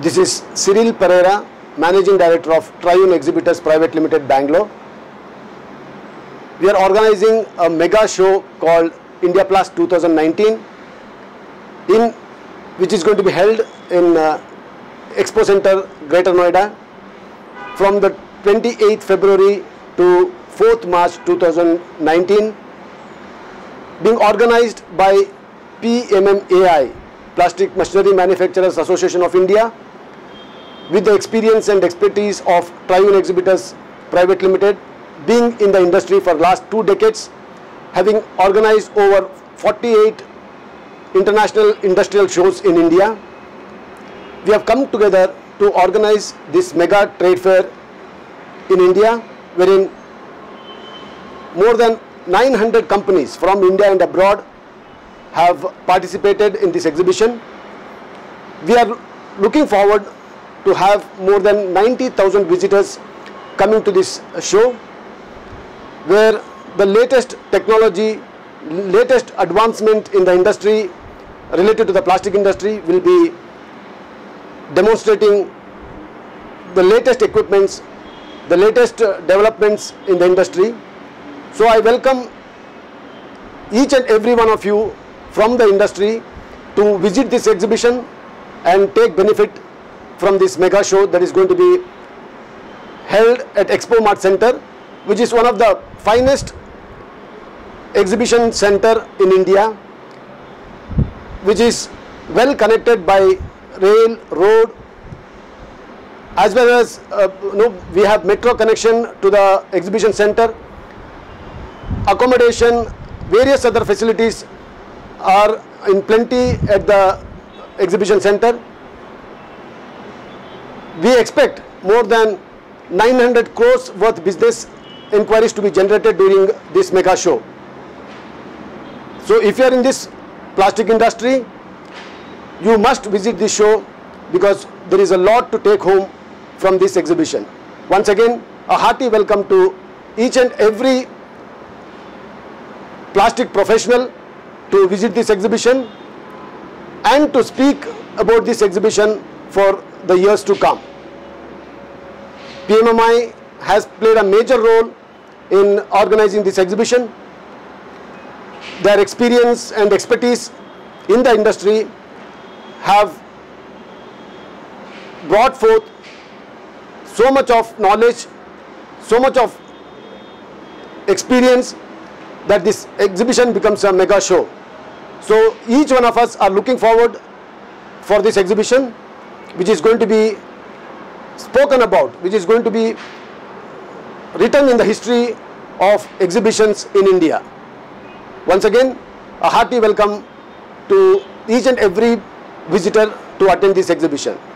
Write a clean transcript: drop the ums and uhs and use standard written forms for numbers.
This is Cyril Pereira, Managing Director of Triune Exhibitors Private Limited, Bangalore. We are organizing a mega show called India Plus 2019, which is going to be held in Expo Center, Greater Noida, from the 28th February to 4th March 2019, being organized by PMMAI, Plastic Machinery Manufacturers Association of India, with the experience and expertise of Triune Exhibitors Private Limited, being in the industry for last 2 decades, having organized over 48 international industrial shows in India. We have come together to organize this mega trade fair in India, wherein more than 900 companies from India and abroad have participated in this exhibition. We are looking forward to have more than 90,000 visitors coming to this show, where the latest technology, latest advancement in the industry related to the plastic industry will be demonstrating the latest equipments, the latest developments in the industry. So I welcome each and every one of you from the industry to visit this exhibition and take benefit from this mega show that is going to be held at Expo Mart Center, which is one of the finest exhibition center in India, which is well connected by rail, road, as well as we have metro connection to the exhibition center. Accommodation, various other facilities are in plenty at the exhibition center. We expect more than 900 crores worth business inquiries to be generated during this mega show. So if you are in this plastic industry, you must visit this show, because there is a lot to take home from this exhibition. Once again, a hearty welcome to each and every plastic professional to visit this exhibition and to speak about this exhibition for the years to come. PMMI has played a major role in organizing this exhibition. Their experience and expertise in the industry have brought forth so much of knowledge, so much of experience, that this exhibition becomes a mega show. So each one of us are looking forward for this exhibition, which is going to be spoken about, which is going to be written in the history of exhibitions in India. Once again, a hearty welcome to each and every visitor to attend this exhibition.